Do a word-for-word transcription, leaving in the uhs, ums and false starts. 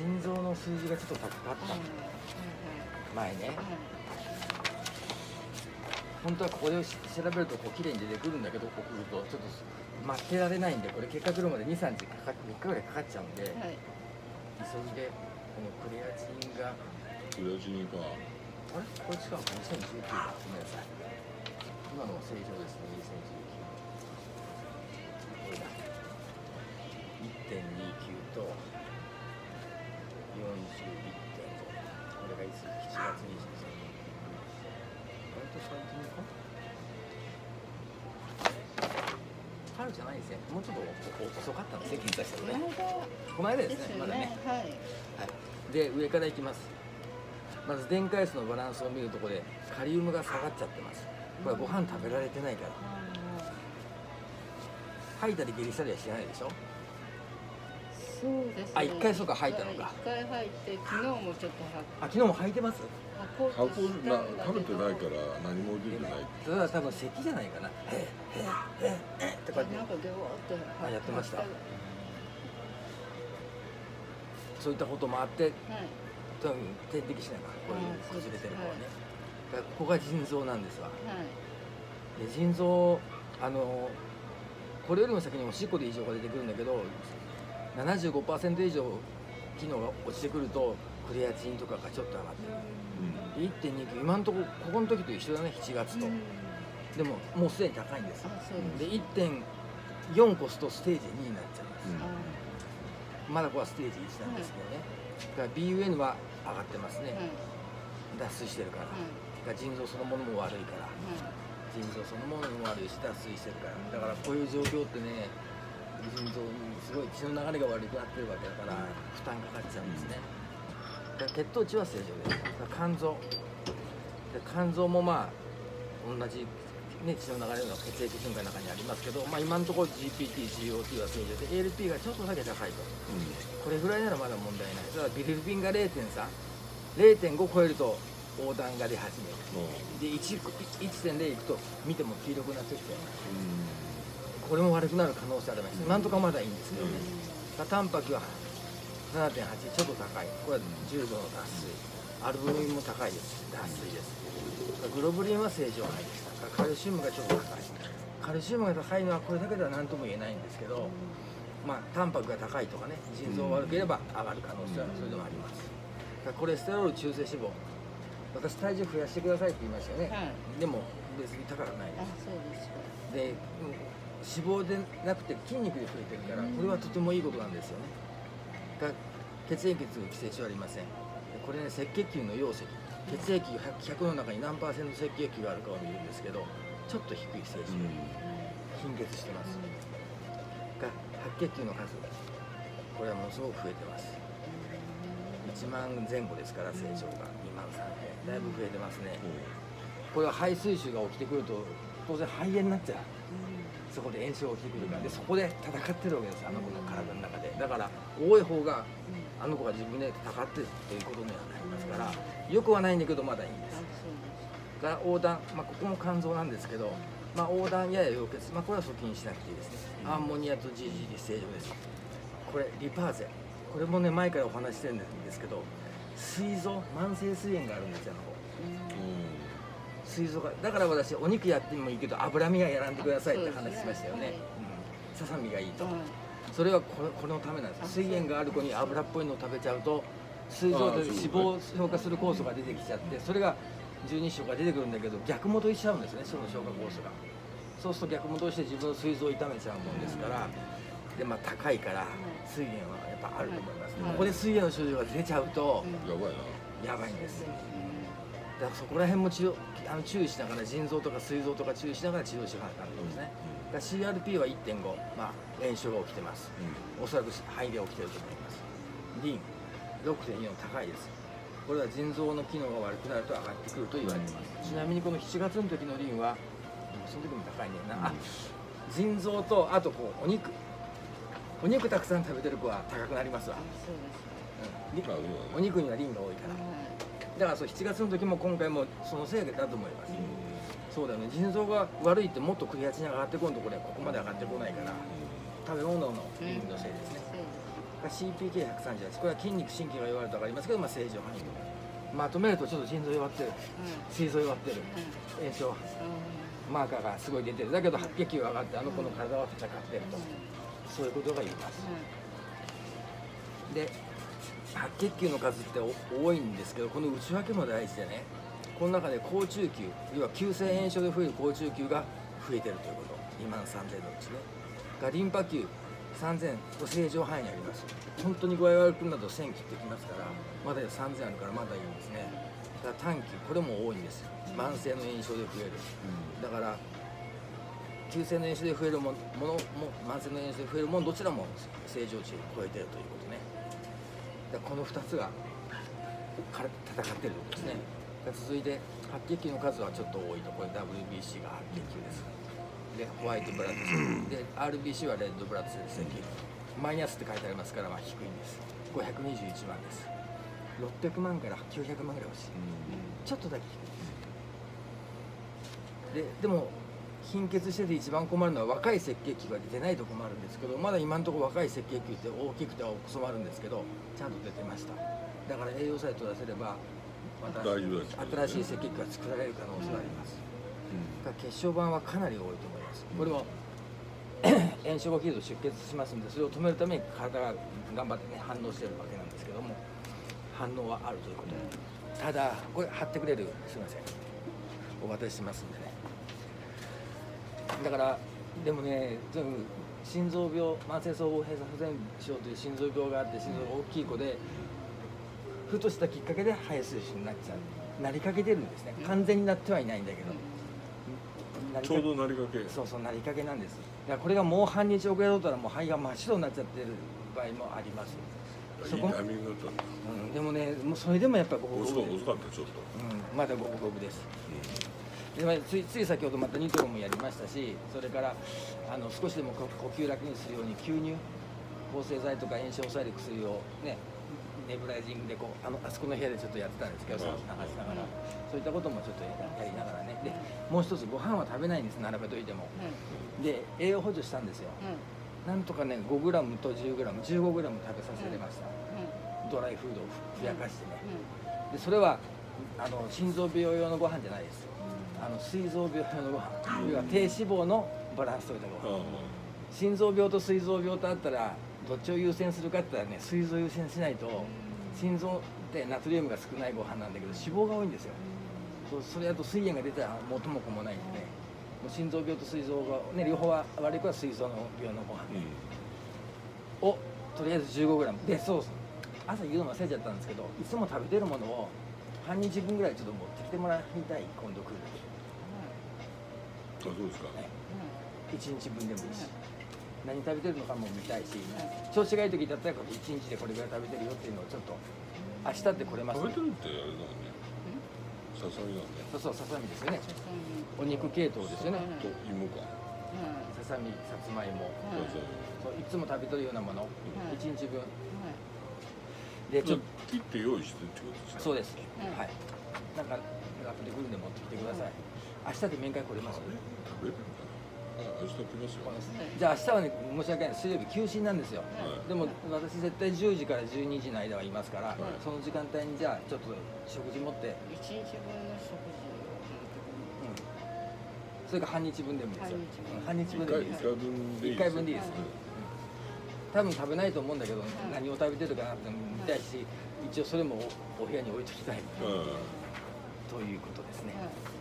腎臓の数字がちょっと高かった、前ね。本当はここで調べるとこう綺麗に出てくるんだけど、ここ来るとちょっと待ってられないんで、これ結果来るまでに、さんにちかかってみっかぐらいかかっちゃうんで、はい、急ぎでこのクレアチンがクレアチンか、 あれこれ違うか、にせんじゅうきゅうだ、ごめんなさい。今のは正常ですね。にせんじゅうきゅう、これだ いってんにきゅう と よんじゅういってんご、 これがいつしちがつにじゅうさんにち、割と最近か、春じゃないですね。もうちょっと遅かったんですね、検査したのね。この間ですね、まだね。はい。はい。で、上からいきます。まず電解質のバランスを見るところでカリウムが下がっちゃってます。これはご飯食べられてないから。吐いたり下痢したりはしないでしょ。 そうですね。 あ、一回そうか吐いたのか。 一回吐いて、昨日もちょっと吐く。 あ、昨日も吐いてます。 吐こうな、食べてないから何も出てない。 それは多分咳じゃないかな。へえへえへえとかって。 なんかゲワってあ、やってました。そういったこともあって、はい、多分点滴しないから、こういう崩れてる子はね。はい、ここが腎臓なんですわ。はい、で腎臓、あのこれよりも先におしっこで異常が出てくるんだけど、ななじゅうごパーセント 以上機能が落ちてくるとクレアチンとかがちょっと上がってる。うん、いってんにきゅう、今のところここの時と一緒だね、しちがつと。でももうすでに高いんです。で いってんよん 越すとステージにになっちゃいます。うん、まだここはステージいちなんですけどね。だから ビーユーエヌ は上がってますね。脱水してるから。だから腎臓そのものも悪いから。腎臓そのものも悪いし、脱水してるから。だからこういう状況ってね、腎臓にすごい血の流れが悪くなってるわけだから、負担かかっちゃうんですね。だから血糖値は正常です。だから肝臓。で肝臓もまあ同じ、ね、血の流れの血液循環の中にありますけど、まあ、今のところ ジーピーティー、ジーオーティー は正常で エーエルピー がちょっとだけ高いと、うん、これぐらいならまだ問題ない。だからビリルビンが れいてんさん、れいてんご 超えると黄疸が出始める、うん、で いちてんれい いくと見ても黄色くなってきて、うん、これも悪くなる可能性あります。なんとかまだいいんですけどね。うん、タンパクは ななてんはち、ちょっと高い。これはじゅうどの脱水。アルブミンも高いです。脱水です。グロブリンは正常範囲でした。カルシウムがちょっと高い。カルシウムが高いのはこれだけでは何とも言えないんですけど、まあタンパクが高いとかね、腎臓悪ければ上がる可能性はそれでもあります。コレステロール、中性脂肪、私体重増やしてくださいって言いましたよね。はい、でも別に高くないです。あ、そうですか。で、脂肪でなくて筋肉で増えてるから、これはとてもいいことなんですよね。血液痛、寄生虫はありません。これね、赤血球の溶石、血液ひゃくの中に何パーセント赤血球があるかを見るんですけど、ちょっと低い成長、貧血してます。が白血球の数、これはものすごく増えてます。いちまんぜん後ですから、成長がにまんさんぜん、だいぶ増えてますね。これは肺水腫が起きてくると当然肺炎になっちゃう。そこで炎症が起きてくるから、でそこで戦ってるわけです、あの子の体の中で。だから多い方があの子が自分で戦ってるということにはなりますから、よくはないんだけどまだいいんです。が横断、まあ、ここも肝臓なんですけど、まあ、横断やや溶血、まあ、これは促進しなくていいですね。アンモニアと ジージー 正常です。これリパーゼ、これもね前からお話ししてるんですけど、膵臓、慢性膵炎があるんですよ、あの子。膵臓が、だから私お肉やってもいいけど脂身はやらんでくださいって話しましたよね。ささみがいいと。それはこれこのためなんです。膵炎がある子に油っぽいのを食べちゃうと膵臓で脂肪を消化する酵素が出てきちゃって、それが十二指腸が出てくるんだけど逆戻りしちゃうんですね、その消化酵素が。そうすると逆戻りして自分の膵臓を痛めちゃうもんですから、でまあ高いから膵炎はやっぱあると思います。ここで膵炎の症状が出ちゃうとやばいな。 やばいんです。だからそこら辺も治療あの注意しながら、腎臓とか膵臓とか注意しながら治療しながらなんですね。だから シーアールピー は いってんご、まあ炎症が起きてます。おそらく肺で起きてると思います。リン ろくてんよん 高いです。これは腎臓の機能が悪くなると上がってくると言われています。ちなみにこのしちがつの時のリンはその時も高いねんな。あ、腎臓とあとこうお肉お肉たくさん食べてる子は高くなりますわ。うん、お肉にはリンが多いから。だからそうしちがつの時も今回もそのせいだと思います。そうだよね、腎臓が悪いってもっとクレアチン上がってこんとこれここまで上がってこないから、食べ物のリンのせいですね。 シーピーケーひゃくさんじゅうはち、これは筋肉神経が弱るとかありますけど、まあ、正常範囲とまとめるとちょっと心臓弱ってる、膵臓弱ってる、炎症マーカーがすごい出てる、だけど白血球が上がってあの子の体は戦ってると、そういうことが言えます。で白血球の数って多いんですけど、この内訳も大事でね、この中で好中球、要は急性炎症で増える好中球が増えてるということ、にまんさんぜんのうちね。がリンパ球さんぜんと正常範囲にあります。本当に具合悪くなるとせん切ってきますから、まださんぜんあるからまだいいんですね。だから短球、これも多いんです。慢性の炎症で増える。だから急性の炎症で増えるものも慢性の炎症で増えるものどちらも正常値を超えているということね。だからこのふたつが戦っているということですね。続いて白血球の数はちょっと多いと、これ ダブリュービーシー が白血球です。でホワイトブラッドセルで アールビーシー はレッドブラッドセル赤血球、マイナスって書いてありますから、まあ、低いんです。ごひゃくにじゅういちまんです。ろっぴゃくまんからきゅうひゃくまんぐらい欲しい、ちょっとだけ低いです。ででも貧血してて一番困るのは若い赤血球が出てないと困るんですけど、まだ今のところ若い赤血球って大きくて困るんですけど、ちゃんと出てました。だから栄養さえ取らせればまた新しい赤血球が作られる可能性があります。うん、血小板はかなり多いと思います。これも炎症が起きると出血しますので、それを止めるために体が頑張ってね反応してるわけなんですけども、反応はあるということで、ただこれ貼ってくれる、すみません、お渡ししますんでね。だからでもね、心臓病、慢性総合閉鎖不全症という心臓病があって、心臓が大きい子でふとしたきっかけで肺水腫になっちゃう、なりかけてるんですね。完全になってはいないんだけど、 ちょうどなりかけ、 そうそう、なりかけなんです。だからこれがもう半日遅れとったらもう肺が真っ白になっちゃってる場合もあります。 いいタイミングだったんだ。 うん、でもね、もうそれでもやっぱり遅かったちょっと、 うん、まだ五分五分です。でついつい先ほどまたニトロもやりましたし、それからあの少しでも呼吸楽にするように吸入、抗生剤とか炎症を抑える薬をね、ネブライジングでこう あのあそこの部屋でちょっとやってたんですけど、酸素流しながら、そういったこともちょっとやりながらね。でもう一つ、ご飯は食べないんです、並べといても。で栄養補助したんですよ。なんとかね ごグラム と じゅうグラム、じゅうごグラム 食べさせれました。ドライフードをふやかしてね。でそれはあの心臓病用のご飯じゃないです。あの膵臓病用のご飯、要は低脂肪のバランスといったご飯。心臓病と膵臓病とあったらどっちを優先するかって言ったらね、膵臓優先しないと、心臓ってナトリウムが少ないご飯なんだけど脂肪が多いんですよ。それだと膵炎が出たら元も子もないんでね、もう心臓病と膵臓が、ね、両方は悪い子は膵臓の病のご飯をとりあえず じゅうごグラム で、そうそう、朝言うの忘れちゃったんですけど、いつも食べてるものを半日分ぐらいちょっと持ってきてもらいたい、今度来る時。 あ、そうですか。 ね、いちにちぶんでもいいし、何食べてるのかも見たいし、調子がいい時だったらいちにちでこれぐらい食べてるよっていうのをちょっと明日って来れますね。 食べてるってあれだね、ささみなんだ。 そうそう、ささみですよね。お肉系統ですよね。 と芋か。 ささみ、さつまいも。そういつも食べてるようなもの、いちにちぶん。 で、ちょっと切って用意してってことですか。 そうです。はい。なんか後で来るんで持ってきてください。明日で面会来れます。 食べるのかな。あ、明日来ますよ。 じゃあ明日はね、申し訳ない、水曜日休診なんですよ。でも私絶対じゅうじからじゅうにじの間はいますから、その時間帯にじゃあちょっと食事持って。 いちにちぶんの食事を。 それから半日分でもいいですよ。半日分でもいいですよ。いっかいぶんでいいです。多分食べないと思うんだけど、何を食べてるかなって見たいし、一応それもお部屋に置いときたいということですね。